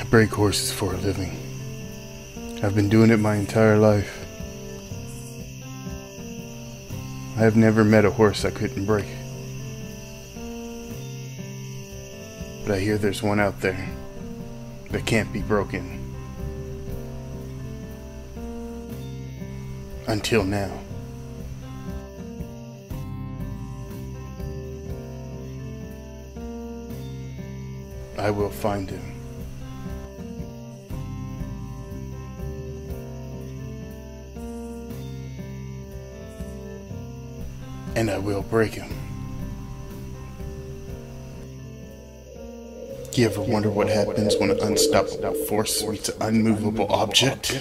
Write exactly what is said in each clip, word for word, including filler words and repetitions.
break horses for a living. I've been doing it my entire life. I have never met a horse I couldn't break. But I hear there's one out there that can't be broken. Until now. I will find him. And I will break him. You ever wonder what happens when an unstoppable force meets an unmovable object?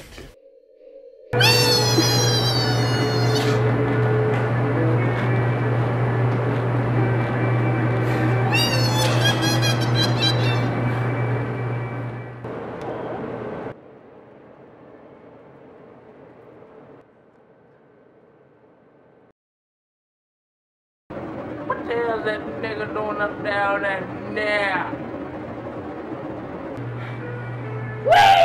What the hell is that nigga doing up down there? Whee!